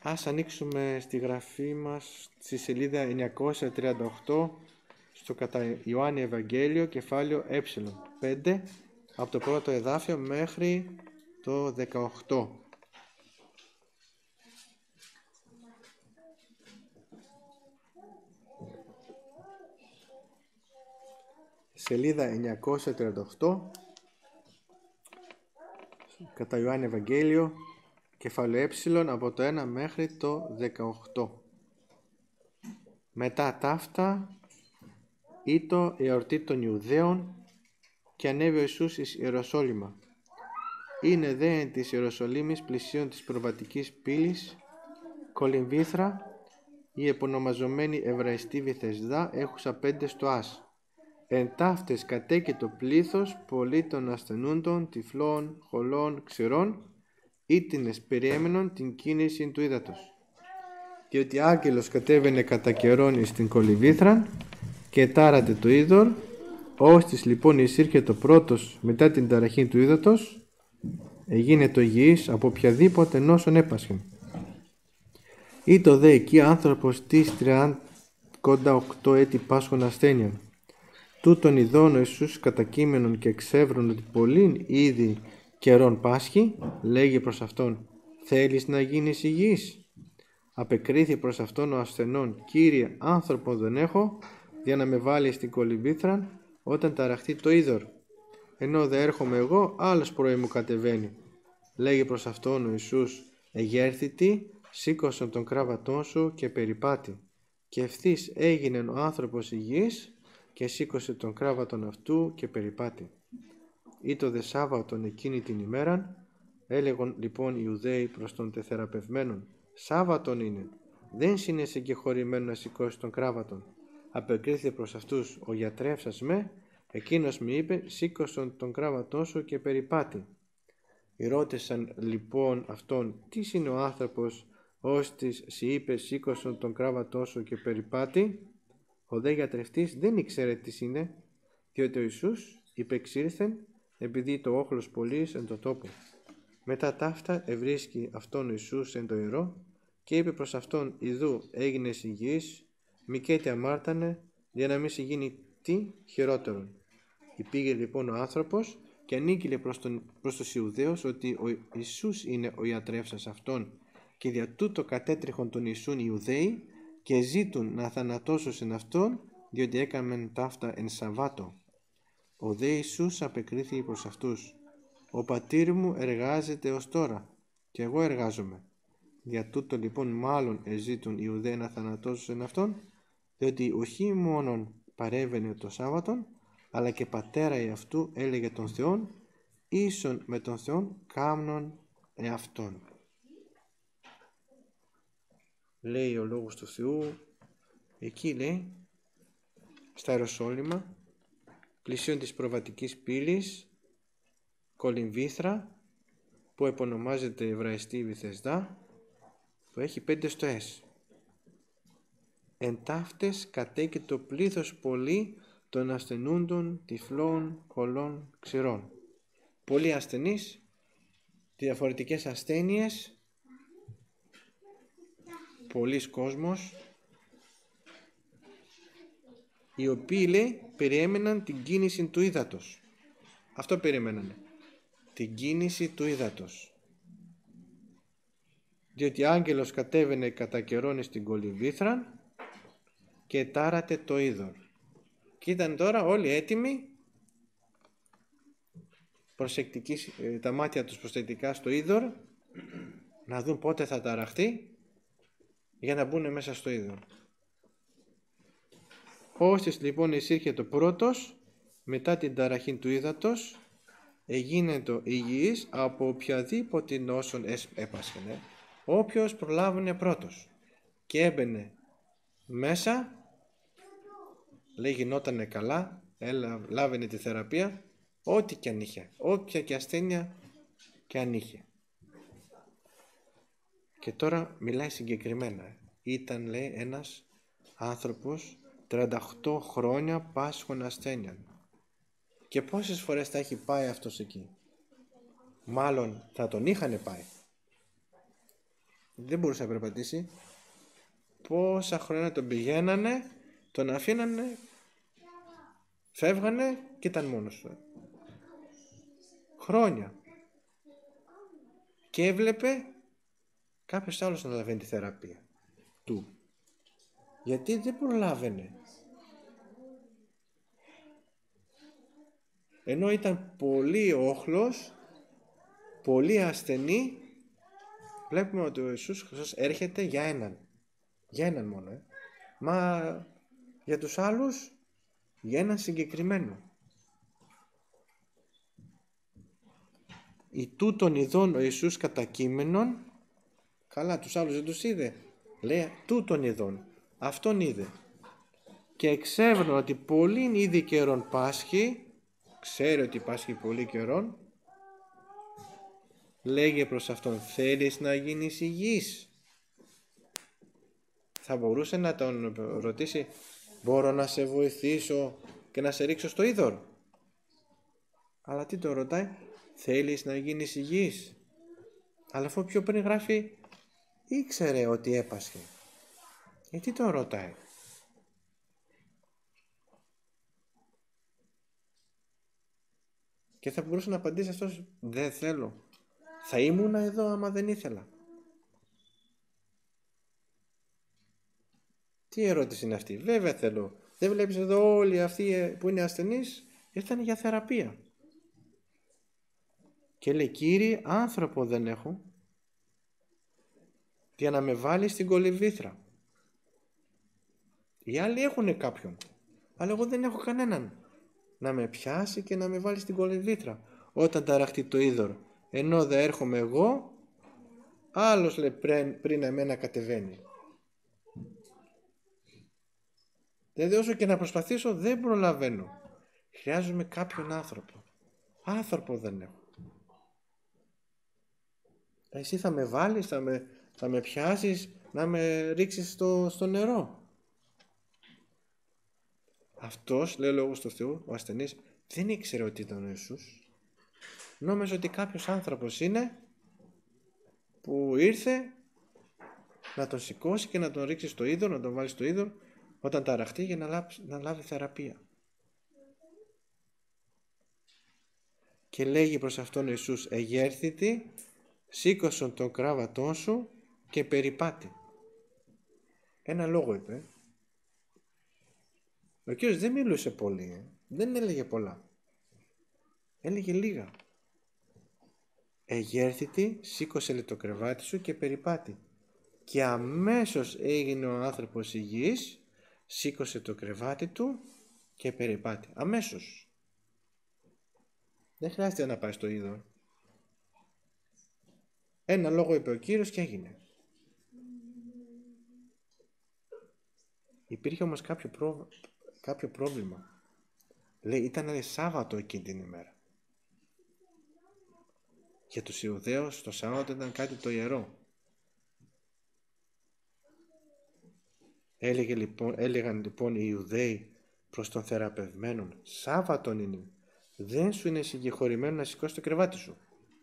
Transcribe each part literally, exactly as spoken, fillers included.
Ας ανοίξουμε στη γραφή μας στη σελίδα εννιακόσια τριάντα οκτώ στο κατά Ιωάννη Ευαγγέλιο κεφάλαιο ε, πέντε, από το πρώτο εδάφιο μέχρι το δεκαοκτώ. Σελίδα εννιακόσια τριάντα οκτώ κατά Ιωάννη Ευαγγέλιο κεφάλαιο ε, από το ένα μέχρι το δεκαοκτώ. Μετά ταύτα ήτο εορτή των Ιουδαίων και ανέβη ο Ιησούς εις Ιεροσόλυμα. Είναι δε εν της Ιεροσολύμης πλησίον της προβατικής πύλης κολυμβήθρα η επωνομαζομένη Εβραϊστή Βηθεσδά έχουσα πέντε στοάς. Εν ταύτες κατέκει το πλήθος πολλοί των ασθενούντων, τυφλών, χολών, ξηρών, ήτινες περιέμενον την κίνηση του ύδατος. Διότι άγγελος κατέβαινε κατά καιρόν εις την κολυμβήθραν και τάρατε το είδωρ, ώστις λοιπόν εισήρχε το πρώτος μετά την ταραχή του ύδατος, εγίνε το υγιής από οποιαδήποτε νόσον έπασχεν. Ήτο δε εκεί άνθρωπος της τριάντα οκτώ έτη πάσχων ασθένειων. Τούτον ειδών ο Ιησούς κατακείμενον και εξεύρων ότι πολλήν ήδη καιρών πάσχει, λέγει προς αυτόν, θέλεις να γίνεις υγιής? Απεκρίθη προς αυτόν ο ασθενών, Κύριε, άνθρωπον δεν έχω, για να με βάλει στην κολυμβήθραν όταν ταραχθεί το είδωρ. Ενώ δε έρχομαι εγώ, άλλος πρωί μου κατεβαίνει. Λέγει προς αυτόν ο Ιησούς, εγέρθητη, σήκωσον τον κράβατόν σου και περιπάτη. Και ευθύς έγινε ο άνθρωπος υγιής και σήκωσε τον κράβατον αυτού και περιπάτη. Ήτο δε Σάββατον εκείνη την ημέραν, έλεγον λοιπόν οι Ιουδαίοι προς τον τεθεραπευμένον, Σάββατον είναι, δεν σύνεσαι και χωρημένο να σηκώσει τον κράβατον. Απεκρίθη προς αυτούς, ο γιατρεύσας με, εκείνος μου είπε, σήκωσον τον κράβατόν σου και περιπάτη. Ρώτησαν λοιπόν αυτόν, τι είναι ο άνθρωπος, ώστις σοι είπε, σήκωσον τον κράβατόν σου και περιπάτη? Ο δε γιατρευτής δεν ήξερε τι είναι, διότι ο Ιησούς υπεξήλθεν, επειδή το όχλος πολλής εν το τόπο. Μετά ταύτα ευρίσκει αυτόν ο Ιησούς εν το ιερό και είπε προς αυτόν, ιδού έγινες υγιής, μη καίτε αμάρτανε, για να μην σε γίνει τι χειρότερον. Υπήγε λοιπόν ο άνθρωπος και ανήγγειλε προς, τον, προς τους Ιουδαίους ότι ο Ιησούς είναι ο ιατρεύσας αυτόν και δια τούτο κατέτριχον τον Ιησούν οι Ιουδαίοι και ζήτουν να θανατώσουν αυτόν, διότι έκαμεν ταύτα εν Σαββάτο. Ο δε Ιησούς απεκρίθη προς αυτούς, ο πατήρ μου εργάζεται ως τώρα και εγώ εργάζομαι. Για τούτο λοιπόν μάλλον εζήτουν οι Ιουδαίοι να θανατώσουν αυτόν, διότι όχι μόνον παρέβαινε το Σάββατον, αλλά και πατέρα εαυτού έλεγε τον Θεόν, ίσον με τον Θεόν κάμνον εαυτόν. Λέει ο Λόγος του Θεού, εκεί λέει, στα Ιεροσόλυμα, πλησίον της προβατικής πύλης, κολυμβήθρα, που επωνομάζεται Εβραϊστή Βηθεσδά, που έχει πέντε στοές. Εν ταύτες κατέκει το πλήθος πολύ των ασθενούντων, τυφλών, χολών, ξηρών. Πολλοί ασθενείς, διαφορετικές ασθένειες, πολλής κόσμος, οι οποίοι λέει περιέμεναν την κίνηση του ύδατος. Αυτό περιέμεναν, την κίνηση του ύδατος. Διότι άγγελος κατέβαινε κατά καιρόν στην κολυμβήθραν και τάρατε το είδωρ. Και ήταν τώρα όλοι έτοιμοι, προσεκτικοί, τα μάτια τους προσεκτικά στο είδωρ, να δουν πότε θα ταραχτεί για να μπουν μέσα στο είδωρ. Ώστις λοιπόν εισήρχε το πρώτος, μετά την ταραχή του ύδατος, εγίνετο υγιής από οποιαδήποτε νόσον έπασχενε, όποιος προλάβαινε πρώτος και έμπαινε μέσα, λέει γινότανε καλά, έλα, λάβαινε τη θεραπεία, ό,τι και αν είχε, όποια και ασθένεια και αν είχε. Και τώρα μιλάει συγκεκριμένα. Ήταν, λέει, ένας άνθρωπος τριάντα οκτώ χρόνια πάσχων ασθένειων. Και πόσες φορές θα έχει πάει αυτός εκεί? Μάλλον θα τον είχανε πάει. δεν μπορούσε να περπατήσει. Πόσα χρόνια τον πηγαίνανε, τον αφήνανε, φεύγανε και ήταν μόνος του. Χρόνια. Και έβλεπε κάποιος άλλος να λαβαίνει τη θεραπεία του. Γιατί δεν προλάβαινε. Ενώ ήταν πολύ όχλος, πολύ ασθενή, βλέπουμε ότι ο Ιησούς Χριστός έρχεται για έναν. Για έναν μόνο. Ε. Μα για τους άλλους, για έναν συγκεκριμένο. «Η τούτων ειδών ο Ιησούς κατά κείμενον», καλά, τους άλλους δεν τους είδε. Λέει «τούτων ειδών», αυτόν είδε. «Και εξεύρω ότι πολλήν ήδη καιρόν πάσχει», ξέρει ότι πάσχει πολύ καιρόν, λέγε προς αυτόν «θέλεις να γίνεις υγιής?» Θα μπορούσε να τον ρωτήσει «μπορώ να σε βοηθήσω και να σε ρίξω στο είδωρ?» Αλλά τι τον ρωτάει, «θέλεις να γίνεις υγιής?» Αλλά αφού πιο πριν γράφει ήξερε ότι έπασχε. Γιατί τον ρωτάει? Και θα μπορούσε να απαντήσει αυτός, δεν θέλω. Θα ήμουνα εδώ άμα δεν ήθελα. Τι ερώτηση είναι αυτή? Βέβαια θέλω. Δεν βλέπεις εδώ όλοι αυτοί που είναι ασθενείς ήρθαν για θεραπεία. Και λέει, Κύριε, άνθρωπο δεν έχω για να με βάλει στην κολυμβήθρα. Οι άλλοι έχουν κάποιον, αλλά εγώ δεν έχω κανέναν να με πιάσει και να με βάλει στην κολυμβήθρα όταν ταραχτεί το είδωρ. Ενώ δεν έρχομαι εγώ, άλλος λέει πριν, πριν εμένα κατεβαίνει. Δηλαδή όσο και να προσπαθήσω δεν προλαβαίνω. Χρειάζομαι κάποιον άνθρωπο. Άνθρωπο δεν έχω. Εσύ θα με βάλεις, θα με, θα με πιάσεις, να με ρίξεις στο, στο νερό. Αυτός, λέει ο Λόγος του Θεού, ο ασθενής, δεν ήξερε ότι ήταν ο Ιησούς. Νόμιζε ότι κάποιος άνθρωπος είναι που ήρθε να τον σηκώσει και να τον ρίξει στο είδωρ, να τον βάλει στο είδωρ όταν ταραχτεί για να λάβει, να λάβει θεραπεία. Και λέγει προς αυτόν ο Ιησούς, εγέρθητη, σήκωσον τον κράβατόν σου και περιπάτη. Ένα λόγο είπε. Ο Κύριος δεν μιλούσε πολύ, ε. δεν έλεγε πολλά. Έλεγε λίγα. Εγέρθητη, σήκωσε λέει, το κρεβάτι σου και περιπάτη. Και αμέσως έγινε ο άνθρωπος υγιής, σήκωσε το κρεβάτι του και περιπάτη. Αμέσως. Δεν χρειάζεται να πάει στο είδωρ. Ένα λόγο είπε ο Κύριος και έγινε. Υπήρχε όμως κάποιο, προ... κάποιο πρόβλημα. Λέει, ήταν Σάββατο εκείνη την ημέρα. Για τους Ιουδαίους το Σάββατο ήταν κάτι το ιερό. Έλεγε, λοιπόν, έλεγαν λοιπόν οι Ιουδαίοι προς τον θεραπευμένον, Σάββατον είναι, δεν σου είναι συγχωρημένο να σηκώσει το κρεβάτι σου.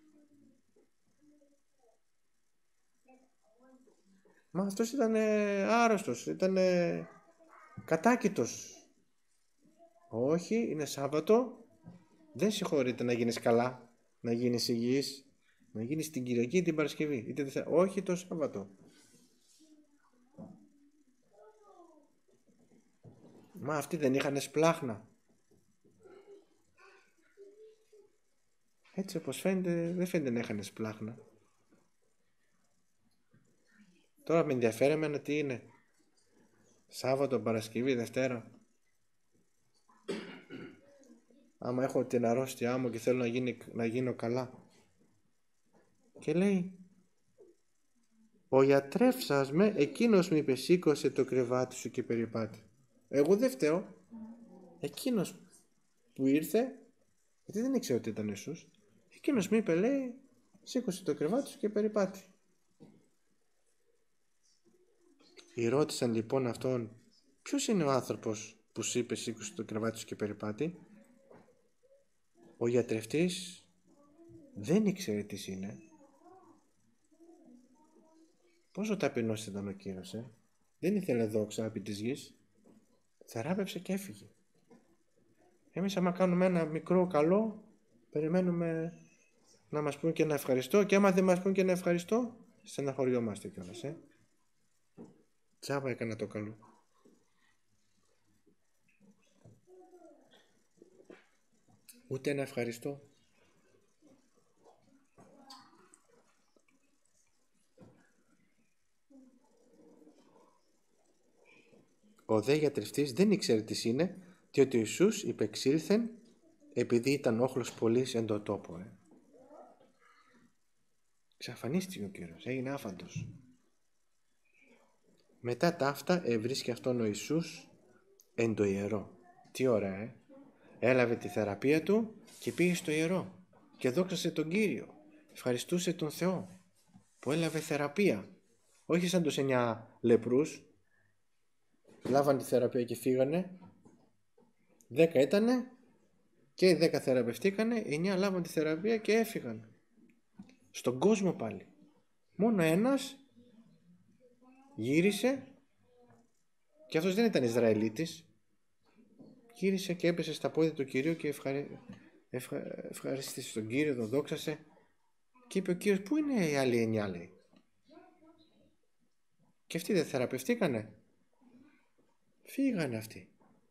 Μα αυτός ήταν άρρωστος, ήταν κατάκητος. Όχι, είναι Σάββατο, δεν συγχωρείται να γίνεις καλά, να γίνεις υγιής, να γίνεις την Κυριακή ή την Παρασκευή. Είτε δεν... Όχι το Σάββατο. Μα αυτοί δεν είχαν σπλάχνα. Έτσι όπως φαίνεται, δεν φαίνεται να είχαν σπλάχνα. Τώρα με ενδιαφέρει εμένα τι είναι. Σάββατο, Παρασκευή, Δευτέρα. Άμα έχω την αρρώστιά μου και θέλω να, γίνει, να γίνω καλά. Και λέει, ο γιατρεύσας με, εκείνος μου είπε, σήκωσε το κρεβάτι σου και περιπάτη. Εγώ δεν φταίω. Εκείνος που ήρθε, γιατί δεν ήξερε ότι ήταν Ιησούς, εκείνος μου είπε, λέει, σήκωσε το κρεβάτι σου και περιπάτη. Ρώτησαν λοιπόν αυτόν, ποιος είναι ο άνθρωπος που σου είπε σήκωσε το κρεβάτι σου και περιπάτη? Ο γιατρευτής δεν ήξερε τι είναι. Πόσο ταπεινός ήταν ο Κύριος, ε? Δεν ήθελε δόξα επί της γης. Θεράπευσε και έφυγε. Εμείς άμα κάνουμε ένα μικρό καλό, περιμένουμε να μας πούν και ένα ευχαριστώ, και άμα δεν μας πούν και ένα ευχαριστώ, στεναχωριόμαστε κιόλας, ε. Τσάμπα έκανα το καλό. Ούτε ένα ευχαριστώ. Ο δε γιατρευτής δεν ήξερε τι είναι, διότι ο Ιησούς υπεξήλθεν επειδή ήταν όχλος πολύς εν το τόπο. Ε. Ξαφανίστηκε ο Κύριος, έγινε άφαντος. Μετά ταύτα ευρίσκει αυτόν ο Ιησούς εν το ιερό. Τι ωραία, ε! Έλαβε τη θεραπεία του και πήγε στο ιερό και δόξασε τον Κύριο. Ευχαριστούσε τον Θεό που έλαβε θεραπεία. Όχι σαν τους εννιά λεπρούς. Λάβαν τη θεραπεία και φύγανε. Δέκα ήτανε και οι δέκα θεραπευτήκανε, οι εννιά λάβαν τη θεραπεία και έφυγαν. Στον κόσμο πάλι. Μόνο ένας γύρισε, και αυτός δεν ήταν Ισραηλίτης, γύρισε και έπεσε στα πόδια του Κυρίου και ευχαρι... ευχα... ευχαρίστησε τον Κύριο, τον δόξασε και είπε ο Κύριος, πού είναι οι άλλοι εννιά, λέει? Και αυτοί δεν θεραπευτήκανε? Φύγανε αυτοί.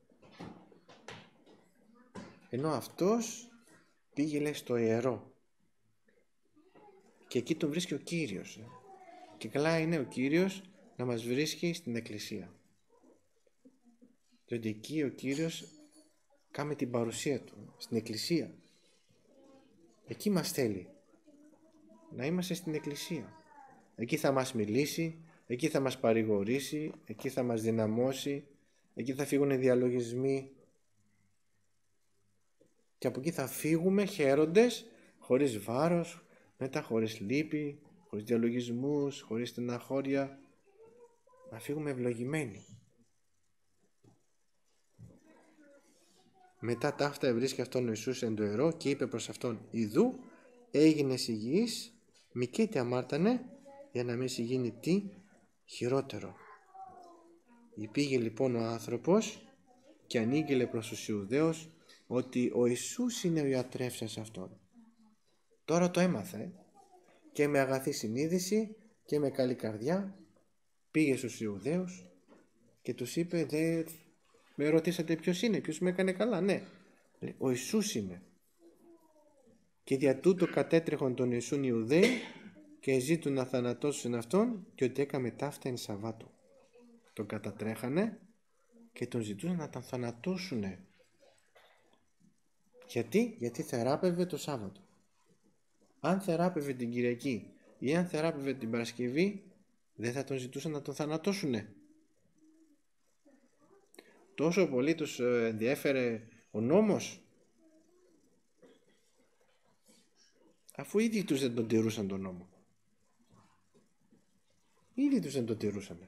Ενώ αυτός πήγε, λέει, στο ιερό και εκεί τον βρίσκει ο Κύριος. Και καλά είναι ο Κύριος να μας βρίσκει στην εκκλησία, διότι εκεί ο Κύριος κάνει την παρουσία του, στην εκκλησία. Εκεί μας θέλει να είμαστε, στην εκκλησία. Εκεί θα μας μιλήσει, εκεί θα μας παρηγορήσει, εκεί θα μας δυναμώσει, εκεί θα φύγουν οι διαλογισμοί και από εκεί θα φύγουμε χαίροντες, χωρίς βάρος, μετά χωρίς λύπη, χωρίς διαλογισμούς, χωρίς στεναχώρια, να φύγουμε ευλογημένοι. Μετά ταύτα ευρίσκει αυτόν ο Ιησούς εν το ιερό και είπε προς αυτόν, «Ιδού έγινες υγιής, μη και τι αμάρτανε, για να μην σου γίνει τι χειρότερο». Πήγε λοιπόν ο άνθρωπος και ανήγγειλε προς τους Ιουδαίους ότι ο Ιησούς είναι ο ιατρεύσας αυτόν. Τώρα το έμαθε και με αγαθή συνείδηση και με καλή καρδιά πήγε στους Ιουδαίους και τους είπε, «Δε με ρωτήσατε ποιος είναι, ποιος με έκανε καλά?» Ναι, ο Ιησούς είναι. Και δια τούτο κατέτρεχον τον Ιησούν Ιουδαίοι και ζήτουν να θανατώσουν αυτόν, και ότι έκαμε ταύτα εν Σαββάτου. Τον κατατρέχανε και τον ζητούσαν να τον θανατώσουνε. Γιατί? Γιατί θεράπευε το Σάββατο. Αν θεράπευε την Κυριακή ή αν θεράπευε την Παρασκευή, δεν θα τον ζητούσαν να τον θανατώσουνε. Τόσο πολύ τους ενδιέφερε ο νόμος, αφού ήδη τους δεν τον τηρούσαν τον νόμο. Ήδη τους δεν τον τηρούσαν.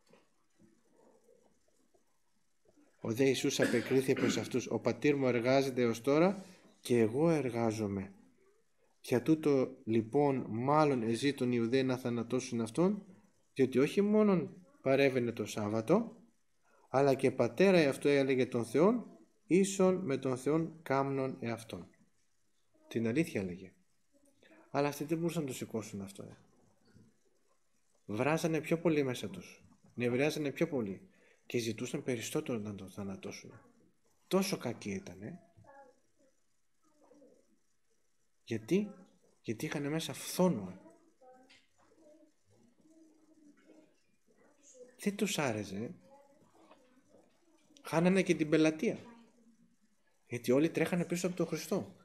Ο δε Ιησούς απεκρίθη προς αυτούς, «Ο πατήρ μου εργάζεται έως τώρα και εγώ εργάζομαι. Για τούτο λοιπόν μάλλον εζήτων οι Ιουδαίοι να θανατώσουν αυτόν, διότι όχι μόνον παρέβαινε το Σάββατο, αλλά και πατέρα εαυτό έλεγε τον Θεόν, ίσον με τον Θεόν κάμνον εαυτόν». Την αλήθεια έλεγε. Αλλά αυτοί δεν μπορούσαν να το σηκώσουν αυτό. Ε. Βράζανε πιο πολύ μέσα τους. Νευριάζανε πιο πολύ. Και ζητούσαν περισσότερο να τον θανατώσουν. Τόσο κακοί ήτανε. Γιατί? Γιατί είχαν μέσα φθόνο. Δεν τους άρεσε. Χάνανε και την πελατεία. Γιατί όλοι τρέχανε πίσω από τον Χριστό.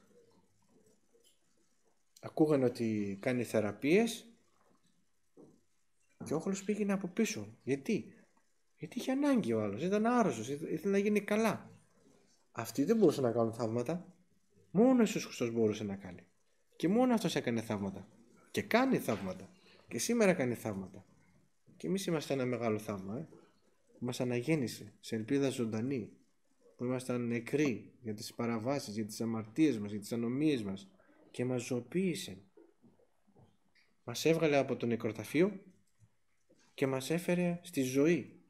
Ακούγανε ότι κάνει θεραπείες και ο όχλος πήγαινε από πίσω. Γιατί? Γιατί είχε ανάγκη ο άλλος, ήταν άρρωστος, ήθελε να γίνει καλά. Αυτοί δεν μπορούσαν να κάνουν θαύματα. Μόνο ο Ιησούς Χριστός μπορούσε να κάνει. Και μόνο αυτός έκανε θαύματα. Και κάνει θαύματα. Και σήμερα κάνει θαύματα. Και εμείς είμαστε ένα μεγάλο θαύμα. Ε? Που μας αναγέννησε σε ελπίδα ζωντανή. Που ήμασταν νεκροί για τις παραβάσεις, για τις αμαρτίες μας, για τις ανομίες μας. Και μας ζωοποίησε. Μας έβγαλε από το νεκροταφείο και μας έφερε στη ζωή.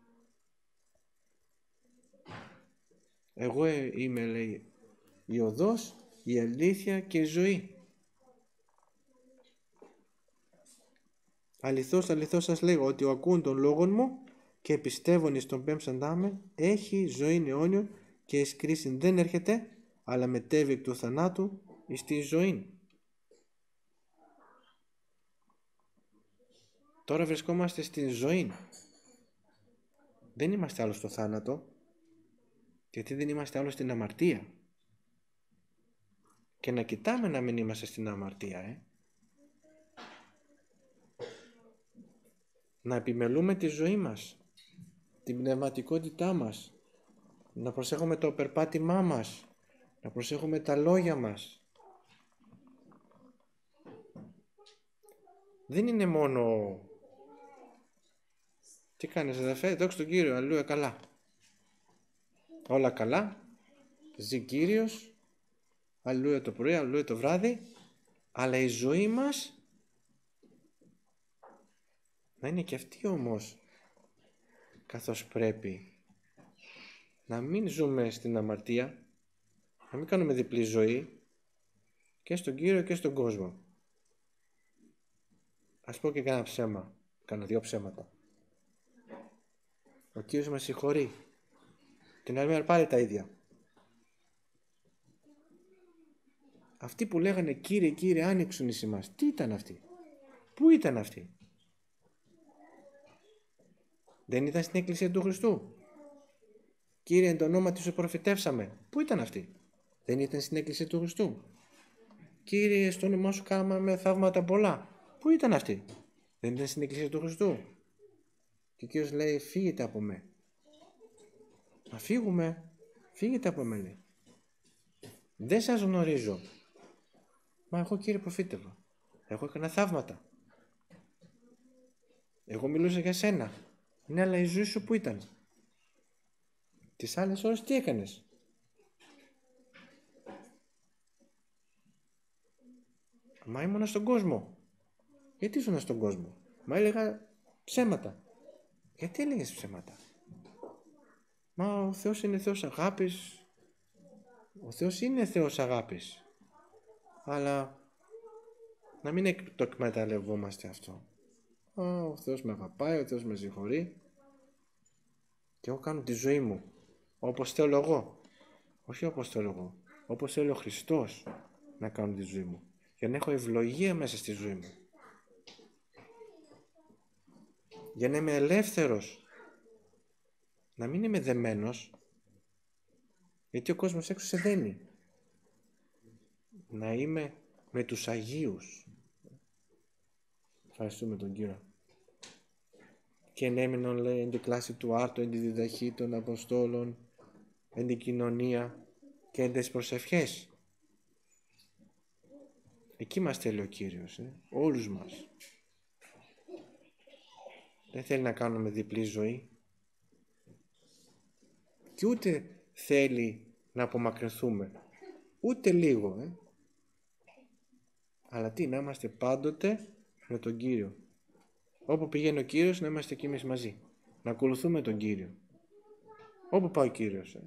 Εγώ είμαι, λέει, η οδός, η αλήθεια και η ζωή. Αληθώς, αληθώς σας λέγω ότι ο ακούν των λόγων μου και πιστεύων εις τον πέμψαντά με έχει ζωή αιώνιον και εις κρίσιν δεν έρχεται, αλλά μετέβη εκ του θανάτου εις τη ζωή. Τώρα βρισκόμαστε στην ζωή. Δεν είμαστε άλλο στο θάνατο, γιατί δεν είμαστε άλλο στην αμαρτία. Και να κοιτάμε να μην είμαστε στην αμαρτία, ε. Να επιμελούμε τη ζωή μας, την πνευματικότητά μας, να προσέχουμε το περπάτημά μας, να προσέχουμε τα λόγια μας. Δεν είναι μόνο τι κάνεις αδερφέ, δόξα τον Κύριο, αλληλούια, καλά. Όλα καλά, ζει Κύριος, αλληλούια το πρωί, αλληλούια το βράδυ, αλλά η ζωή μας να είναι και αυτή όμως καθώς πρέπει. Να μην ζούμε στην αμαρτία, να μην κάνουμε διπλή ζωή και στον Κύριο και στον κόσμο. Ας πω και κάνα ψέμα, κάνα δυο ψέματα. Ο Κύριος μας συγχωρεί. Την άλλη μέρα πάλι τα ίδια. Αυτοί που λέγανε Κύριε, Κύριε, άνοιξουν εις εμάς. Τι ήταν αυτοί? Πού ήταν αυτοί? Δεν ήταν στην Εκκλησία του Χριστού? Κύριε, εν το όνομα του σου προφητεύσαμε. Πού ήταν αυτοί? Δεν ήταν στην Εκκλησία του Χριστού? Κύριε, στο όνομά σου κάναμε θαύματα πολλά. Πού ήταν αυτοί? Δεν ήταν στην Εκκλησία του Χριστού? Και ο Κύριος λέει, φύγετε από με. Να φύγουμε, φύγετε από με, λέει. Δεν σας γνωρίζω. Μα εγώ, Κύριε, προφήτευα. Εγώ έκανα θαύματα. Εγώ μιλούσα για σένα. Ναι, αλλά η ζωή σου πού ήταν? Τις άλλες ώρες τι έκανες? Μα ήμουνα στον κόσμο. Γιατί ήσουνα στον κόσμο? Μα έλεγα ψέματα. Γιατί έλεγες ψέματα? Μα ο Θεός είναι Θεός αγάπης. Ο Θεός είναι Θεός αγάπης. Αλλά να μην το εκμεταλλευόμαστε αυτό. Α, ο Θεός με αγαπάει, ο Θεός με συγχωρεί και εγώ κάνω τη ζωή μου όπως θέλω εγώ. Όχι όπως θέλω εγώ. Όπως θέλει ο Χριστός να κάνω τη ζωή μου. Για να έχω ευλογία μέσα στη ζωή μου. Για να είμαι ελεύθερος. Να μην είμαι δεμένος. Γιατί ο κόσμος έξω σε δένει. Να είμαι με τους Αγίους. Ευχαριστούμε τον Κύριο. Και ενέμεινον, λέει, εν τη κλάση του άρτου, εν τη διδαχή των Αποστόλων, εν την κοινωνία και εν τις προσευχές. Εκεί μας θέλει ο Κύριος, ε? Όλους μας. Δεν θέλει να κάνουμε διπλή ζωή. Και ούτε θέλει να απομακρυνθούμε. Ούτε λίγο, ε? Αλλά τι, να είμαστε πάντοτε με τον Κύριο. Όπου πηγαίνει ο Κύριος, να είμαστε κι εμείς μαζί. Να ακολουθούμε τον Κύριο. Όπου πάει ο Κύριος. Ε?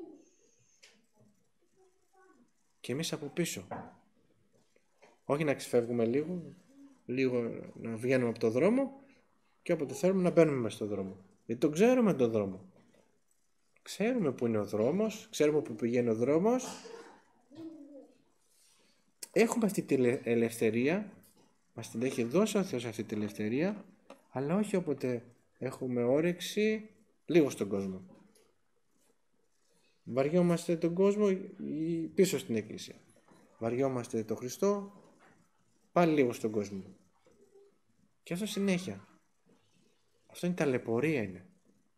Και εμείς από πίσω. Όχι να ξεφεύγουμε λίγο, λίγο να βγαίνουμε από το δρόμο και όποτε θέλουμε να μπαίνουμε μέσα στο δρόμο. Γιατί τον ξέρουμε τον δρόμο. Ξέρουμε που είναι ο δρόμος, ξέρουμε που πηγαίνει ο δρόμος. Έχουμε αυτή την ελευθερία, μας την έχει δώσει ο Θεός αυτή την ελευθερία, αλλά όχι όποτε έχουμε όρεξη λίγο στον κόσμο. Βαριόμαστε τον κόσμο πίσω στην Εκκλησία. Βαριόμαστε τον Χριστό πάλι λίγο στον κόσμο. Και αυτό συνέχεια. Αυτό είναι ταλαιπωρία είναι.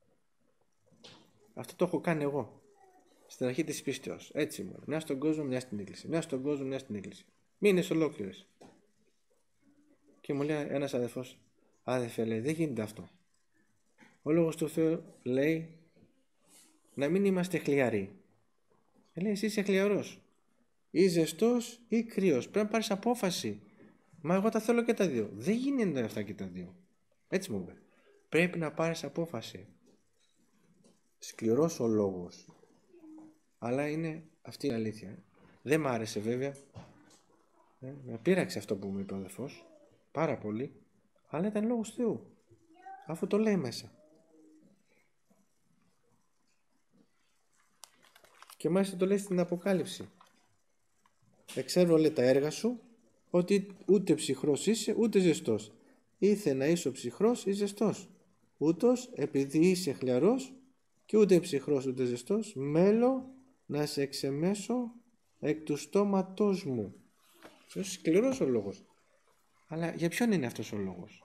Αυτό το έχω κάνει εγώ. Στην αρχή της πίστεως. Έτσι μόνο. Μια στον κόσμο, μια στην Εκκλησία. Μια στον κόσμο, μια στην Εκκλησία. Μήνες ολόκληρες. Και μου λέει ένας αδερφός, άδερφε, λέει, δεν γίνεται αυτό. Ο Λόγος του Θεού λέει να μην είμαστε χλιαροί. Ε, λέει, εσύ είσαι χλιαρός. Ή ζεστός ή κρύος. Πρέπει να πάρεις απόφαση. Μα εγώ τα θέλω και τα δύο. Δεν γίνεται αυτά και τα δύο. Έτσι μου είπε. πρέπει να πάρεις απόφαση. Σκληρός ο λόγος, αλλά είναι αυτή η αλήθεια. Δεν μ' άρεσε βέβαια, ε, με πείραξε αυτό που μου είπε ο αδερφός πάρα πολύ, αλλά ήταν λόγος Θεού, αφού το λέει μέσα. Και μάλιστα το λέει στην Αποκάλυψη. Εξέρω, λέει, τα έργα σου, ότι ούτε ψυχρός είσαι ούτε ζεστός. Ήθε να είσαι ψυχρός ή ζεστός. Ούτως, επειδή είσαι χλιαρός και ούτε ψυχρός ούτε ζεστός, μέλω να σε εξεμέσω εκ του στόματός μου. Αυτό είναι σκληρός ο λόγος. Αλλά για ποιον είναι αυτός ο λόγος?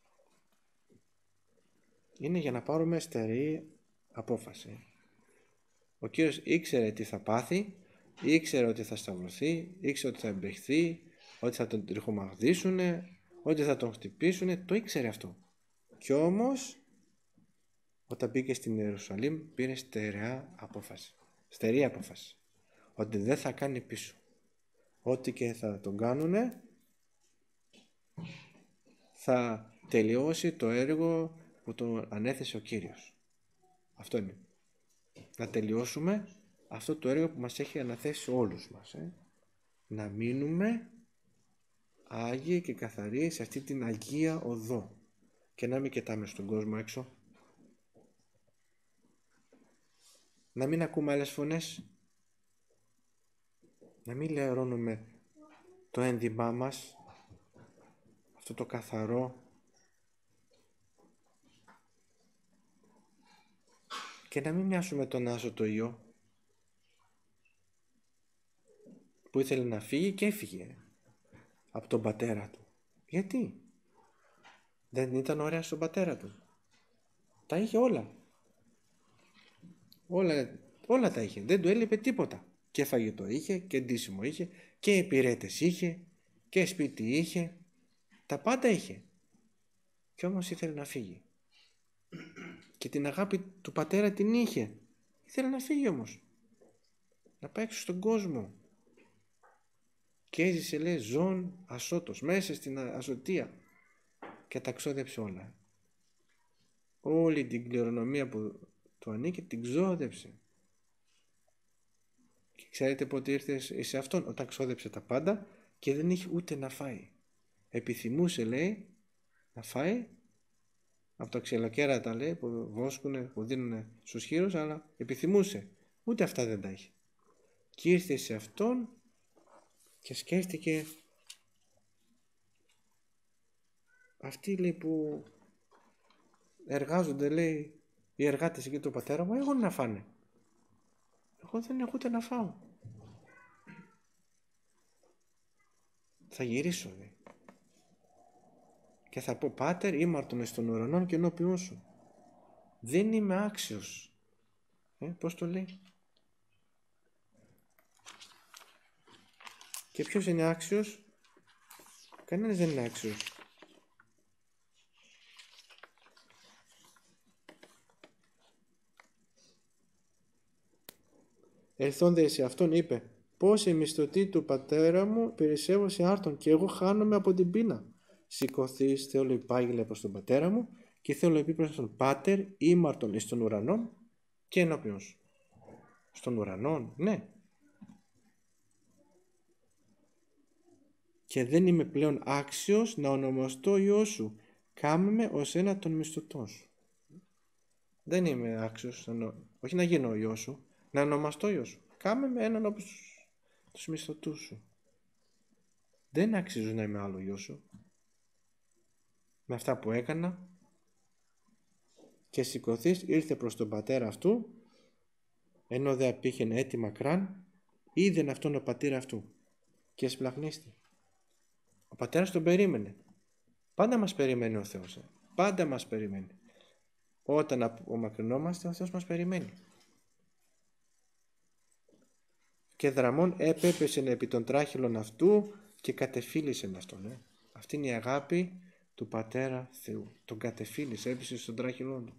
Είναι για να πάρουμε στερεή απόφαση. Ο Κύριος ήξερε τι θα πάθει, ήξερε ότι θα σταυρωθεί, ήξερε ότι θα εμπεχθεί, ότι θα τον τριχομαγδίσουνε, ότι θα τον χτυπήσουνε, το ήξερε αυτό. Κι όμως, όταν μπήκε στην Ιερουσαλήμ, πήρε στερεά απόφαση. Στερεή απόφαση. Ότι δεν θα κάνει πίσω. Ό,τι και θα τον κάνουνε, θα τελειώσει το έργο που τον ανέθεσε ο Κύριος. Αυτό είναι. Να τελειώσουμε αυτό το έργο που μας έχει αναθέσει όλους μας. Ε? Να μείνουμε άγιοι και καθαροί σε αυτή την Αγία Οδό και να μην κοιτάμε στον κόσμο έξω. Να μην ακούμε άλλες φωνές. Να μην λερώνουμε το ένδυμά μας, αυτό το καθαρό, και να μην μοιάσουμε τον Άσο το Υιό που ήθελε να φύγει και έφυγε από τον πατέρα του. Γιατί? Δεν ήταν ωραία στον πατέρα του? Τα είχε όλα. Όλα, όλα τα είχε. Δεν του έλειπε τίποτα. Και φαγητό είχε και ντύσιμο είχε και υπηρέτες είχε και σπίτι είχε. Τα πάντα είχε. Κι όμως ήθελε να φύγει. Και την αγάπη του πατέρα την είχε. Ήθελε να φύγει όμως. Να πάει έξω στον κόσμο. Και έζησε, λέει, ζών ασώτος, μέσα στην ασωτεία. Και τα ξόδεψε όλα. Όλη την κληρονομία που του ανήκει την ξόδεψε. Και ξέρετε πότε ήρθε σε αυτόν? Όταν ξόδεψε τα πάντα και δεν είχε ούτε να φάει. Επιθυμούσε, λέει, να φάει από τα ξυλοκέρατα, λέει, που βόσκουνε, που δίνουν στους χείρους, αλλά επιθυμούσε. Ούτε αυτά δεν τα είχε. Και ήρθε σε αυτόν και σκέφτηκε, αυτοί, λέει, που εργάζονται, λέει, οι εργάτες εκεί του πατέρα μου, έχουν να φάνε. Εγώ δεν έχω ούτε να φάω. Θα γυρίσω, λέει, και θα πω, Πάτερ, ήμαρτον εις των ουρανών και ενώπιόν σου. Δεν είμαι άξιος. Ε, πώς το λέει? Και ποιος είναι άξιος? Κανένας δεν είναι άξιος. Ελθόνται σε αυτόν, είπε, πώς οι μισθωτοί του πατέρα μου περισσεύω σε άρτον και εγώ χάνομαι από την πείνα. Σηκωθείς, Θεόλο υπάγγειλε προς τον πατέρα μου και Θεόλο είπε προς τον Πάτερ, ήμαρτον εις των ουρανών και ενώπιον σου. Στον ουρανών, ναι. Και δεν είμαι πλέον άξιος να ονομαστώ Υιός σου. Κάμε με ως ένα των μισθωτών σου. Δεν είμαι άξιος, όχι να γίνω ο Υιός σου, να ονομαστώ Υιός σου. Κάμε με έναν από τους μισθωτούς σου. Δεν αξίζω να είμαι άλλο Υιός σου. Με αυτά που έκανα. Και σηκωθείς, ήρθε προς τον πατέρα αυτού, ενώ δε απήχεν έτη μακράν, είδεν αυτόν ο πατήρα αυτού και εσπλαχνίστη. Ο πατέρας τον περίμενε. Πάντα μας περιμένει ο Θεός. Ε. Πάντα μας περιμένει. Όταν απομακρυνόμαστε, ο Θεός μας περιμένει. Και δραμών έπεπεσεν επί των τράχυλων αυτού και κατεφύλισεν αυτόν. Ε. Αυτή είναι η αγάπη του Πατέρα Θεού. Τον κατεφύλισε, έπεσε στον τράχυλό του.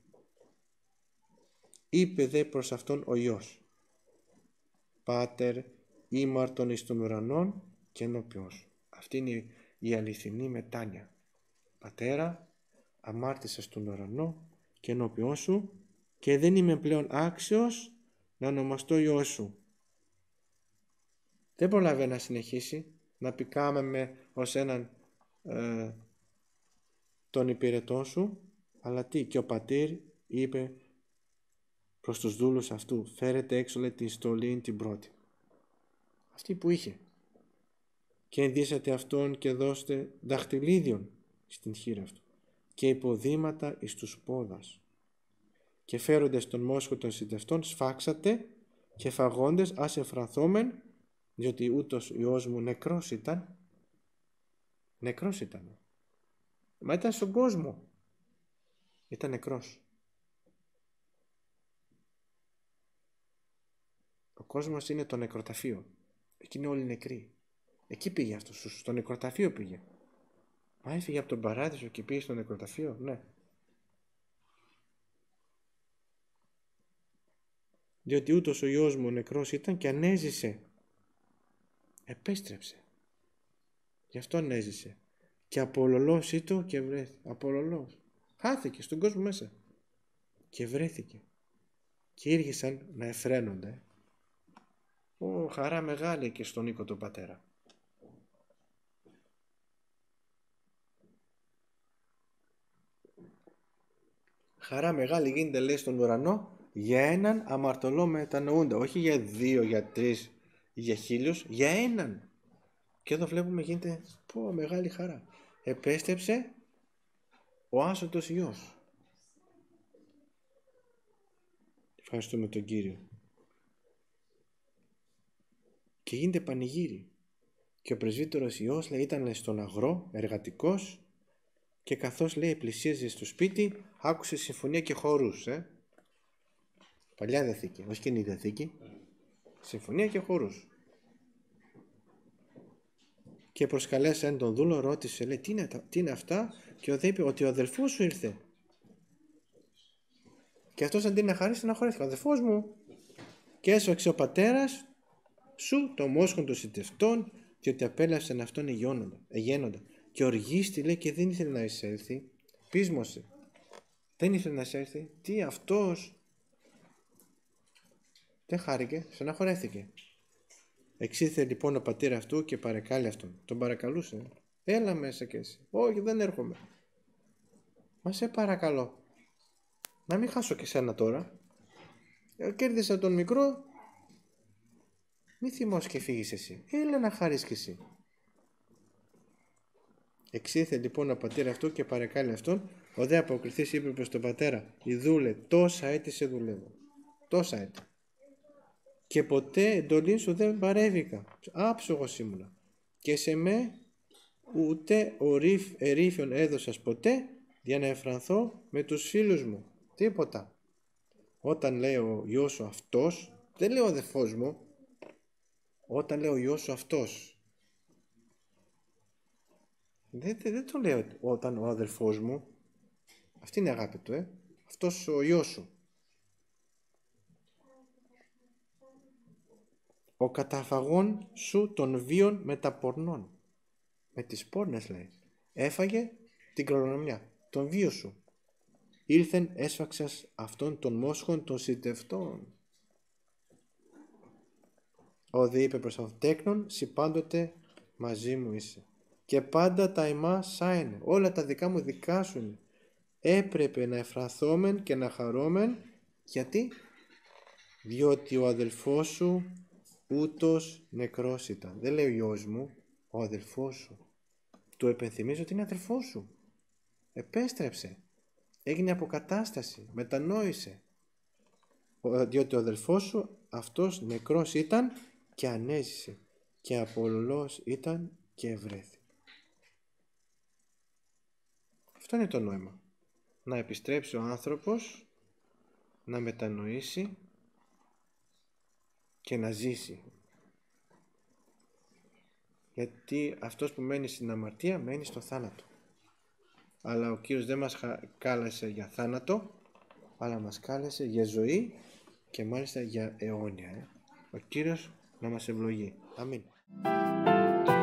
Είπε δε προς αυτόν ο Υιός, Πάτερ, ήμαρτον εις των ουρανών και ενώπιον σου. Αυτή είναι η αληθινή μετάνοια. Πατέρα, αμάρτησα στον ουρανό και ενώπιόν σου και δεν είμαι πλέον άξιος να ονομαστώ Υιός σου. Δεν προλαβαίνει να συνεχίσει, να πει κάμε με ως έναν ε, των υπηρετών σου, αλλά τι, και ο πατήρ είπε προς τους δούλους αυτού, φέρετε έξω λέει, την στολή την πρώτη, αυτή που είχε, και ενδύσατε αυτόν και δώστε δαχτυλίδιον στην χείρα αυτού και υποδήματα εις τους πόδας, και φέροντες τον μόσχο των συντευτών σφάξατε και φαγόντες ας εφρανθόμεν, διότι ούτως Υιός μου νεκρός ήταν. Νεκρός ήταν. Μα ήταν στον κόσμο. Ήταν νεκρός. Ο κόσμος είναι το νεκροταφείο. Εκεί είναι όλοι νεκροί. Εκεί πήγε αυτός, στο νεκροταφείο πήγε. Μα έφυγε από τον παράδεισο και πήγε στο νεκροταφείο, ναι. Διότι ούτως ο Υιός μου νεκρός ήταν και ανέζησε. Επέστρεψε. Γι' αυτό ανέζησε. Και απολωλός ήτο και βρέθηκε. Απολωλός. Χάθηκε στον κόσμο μέσα. Και βρέθηκε. Και ήρχισαν να εφραίνονται. Ω, χαρά μεγάλη και στον οίκο του πατέρα. Χαρά μεγάλη γίνεται λέει στον ουρανό για έναν αμαρτωλό μετανοούντα. Όχι για δύο, για τρεις, για χίλιους, για έναν. Και εδώ βλέπουμε γίνεται πω μεγάλη χαρά. Επέστρεψε ο άσωτος Υιός. Ευχαριστούμε τον Κύριο. Και γίνεται πανηγύρι. Και ο πρεσβύτερος Υιός λέει, ήταν στον αγρό, εργατικός, και καθώς λέει πλησίαζε στο σπίτι, άκουσε συμφωνία και χορούς. Ε? Παλιά Διαθήκη, όχι Καινή Διαθήκη. Συμφωνία και χορούς. Και προσκαλέσαν τον δούλο, ρώτησε, λέει, τι είναι, τι είναι αυτά, και ο δε είπε ότι ο αδελφός σου ήρθε. Και αυτός αντί να χαρίσει, να χωρέθηκε. Ο αδελφός μου. Και έσφαξε ο πατέρας σου το μόσχον των συντευτών, διότι απέλαυσαν αυτόν εγένοντα. Και οργίστη, λέει, και δεν ήθελε να εισέλθει. Πείσμωσε. Δεν ήθελε να εισέλθει. Τι αυτός. Δεν χάρηκε, στεναχωρέθηκε. Εξήλθε λοιπόν ο πατήρ αυτού και παρεκάλει αυτόν. Τον παρακαλούσε. Έλα μέσα κι εσύ. Όχι, δεν έρχομαι. Μα σε παρακαλώ. Να μην χάσω και σένα τώρα. Κέρδισα τον μικρό. Μη θυμώσαι και φύγεις εσύ. Έλα να χαρείς κι εσύ. Εξήλθε λοιπόν ο πατήρ αυτού και παρεκάλει αυτόν. Ο δε αποκριθής είπε προς τον πατέρα, ιδούλε, τόσα έτη σε δουλεύω. Τόσα έτη. Και ποτέ εντολή σου δεν παρέβηκα. Άψογος ήμουνα. Και σε με ούτε ορίφ, ερήφιον έδωσας ποτέ για να εφρανθώ με τους φίλους μου. Τίποτα. Όταν λέει ο Υιός σου αυτός, δεν λέει ο αδελφός μου, όταν λέει ο Υιός σου αυτός, δεν, δεν, δεν το λέω όταν ο αδελφός μου, αυτή είναι η αγάπη του, ε? Αυτός ο Υιός σου. Ο καταφαγών σου των βίων με τα πορνών. Με τις πόρνες λέει. Έφαγε την κληρονομιά, τον βίο σου. Ήλθεν έσφαξας αυτών των μόσχων των συντευτών. Ο δε είπε προς αυτόν, τέκνον, σοι πάντοτε μαζί μου είσαι. Και πάντα τα ημά σάινε. Όλα τα δικά μου δικά σου είναι. Έπρεπε να εφραθόμεν και να χαρόμεν. Γιατί? Διότι ο αδελφός σου ούτως νεκρός ήταν. Δεν λέει ο Υιός μου, ο αδελφός σου. Του επενθυμίζω ότι είναι αδελφός σου. Επέστρεψε. Έγινε αποκατάσταση. Μετανόησε. Διότι ο αδελφός σου αυτός νεκρός ήταν και ανέζησε. Και απολωλός ήταν και ευρέθη. Αυτό είναι το νόημα. Να επιστρέψει ο άνθρωπος, να μετανοήσει και να ζήσει. Γιατί αυτός που μένει στην αμαρτία μένει στο θάνατο. Αλλά ο Κύριος δεν μας κάλεσε για θάνατο, αλλά μας κάλεσε για ζωή και μάλιστα για αιώνια. Ε. Ο Κύριος να μας ευλογεί. Αμήν.